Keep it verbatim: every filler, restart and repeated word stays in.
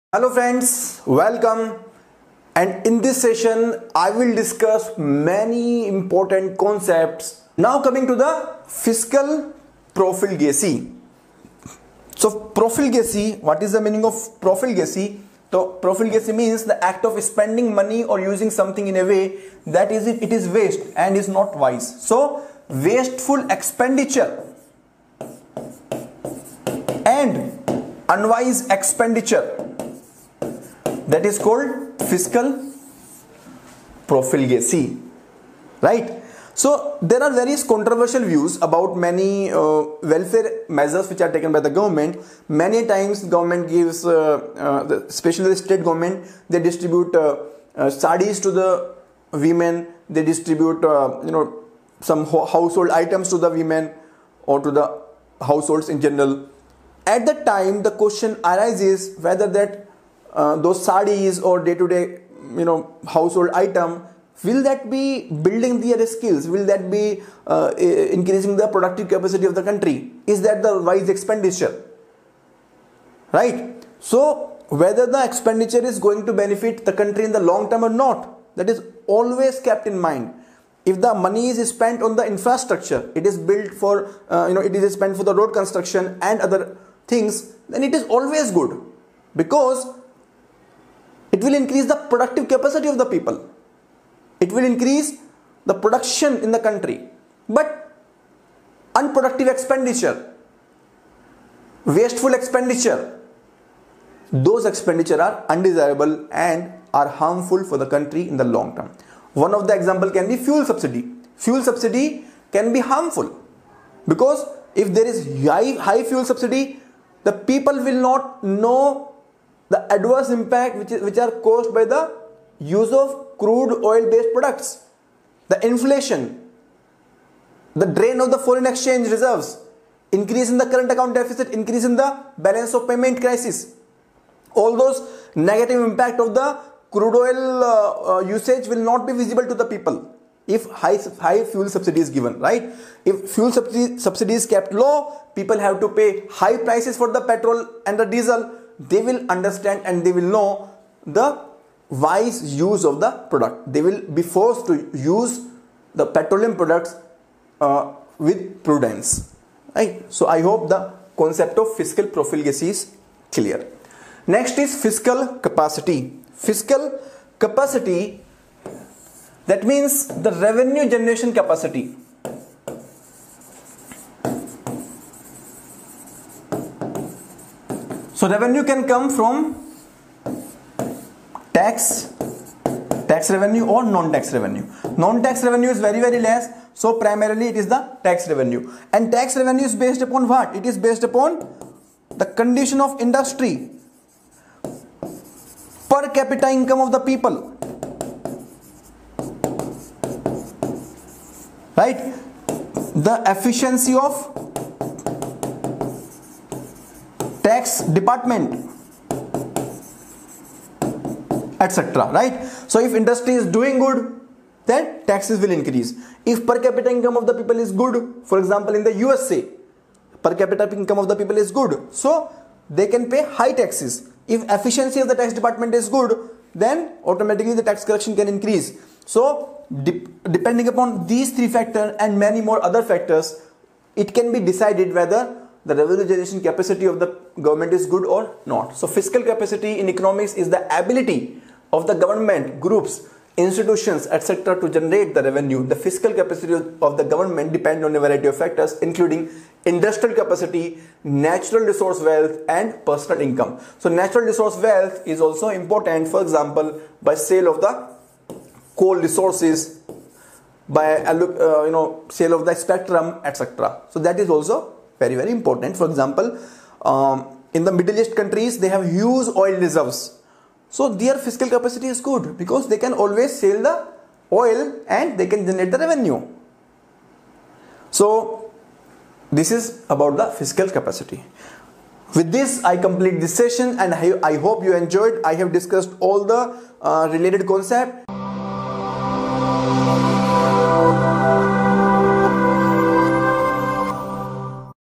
Hello friends, welcome, and in this session I will discuss many important concepts. Now coming to the fiscal profligacy. So profligacy, what is the meaning of profligacy? So profligacy means the act of spending money or using something in a way that is it is waste and is not wise. So wasteful expenditure and unwise expenditure, that is called fiscal profligacy, right? So there are various controversial views about many uh, welfare measures which are taken by the government. Many times government gives, uh, uh, the, especially the state government, they distribute uh, uh, sarees to the women. They distribute, uh, you know, some ho household items to the women or to the households in general. At the time, the question arises whether that Uh, those sarees or day-to-day, you know, household item, will that be building their skills? Will that be uh, increasing the productive capacity of the country? Is that the wise expenditure? Right? So whether the expenditure is going to benefit the country in the long term or not, that is always kept in mind. If the money is spent on the infrastructure, it is built for, uh, you know, it is spent for the road construction and other things, then it is always good, because it will increase the productive capacity of the people. It will increase the production in the country. But unproductive expenditure, wasteful expenditure, those expenditure are undesirable and are harmful for the country in the long term. One of the example can be fuel subsidy. Fuel subsidy can be harmful, because if there is high, high fuel subsidy, the people will not know the adverse impact which, is, which are caused by the use of crude oil based products, the inflation, the drain of the foreign exchange reserves, increase in the current account deficit, increase in the balance of payment crisis. All those negative impact of the crude oil uh, uh, usage will not be visible to the people if high, high fuel subsidy is given, right? If fuel subsidy, subsidy is kept low, people have to pay high prices for the petrol and the diesel. They will understand and they will know the wise use of the product. They will be forced to use the petroleum products uh, with prudence, right? So I hope the concept of fiscal profligacy is clear. Next is fiscal capacity. Fiscal capacity, that means the revenue generation capacity. So revenue can come from tax, tax revenue or non-tax revenue. Non-tax revenue is very very less, so primarily it is the tax revenue. And tax revenue is based upon what? It is based upon the condition of industry, per capita income of the people, right? The efficiency of tax department, etc., right? So if industry is doing good, then taxes will increase. If per capita income of the people is good, for example in the U S A, per capita income of the people is good, so they can pay high taxes. If efficiency of the tax department is good, then automatically the tax collection can increase. So de depending upon these three factors and many more other factors, it can be decided whether the revenue generation capacity of the government is good or not. So fiscal capacity in economics is the ability of the government, groups, institutions, et cetera to generate the revenue. The fiscal capacity of the government depends on a variety of factors, including industrial capacity, natural resource wealth, and personal income. So natural resource wealth is also important, for example, by sale of the coal resources, by uh, you know, sale of the spectrum, et cetera. So that is also very very important. For example, um, in the Middle East countries, they have huge oil reserves, so their fiscal capacity is good because they can always sell the oil and they can generate the revenue. So this is about the fiscal capacity. With this I complete this session, and I, I hope you enjoyed. I have discussed all the uh, related concepts.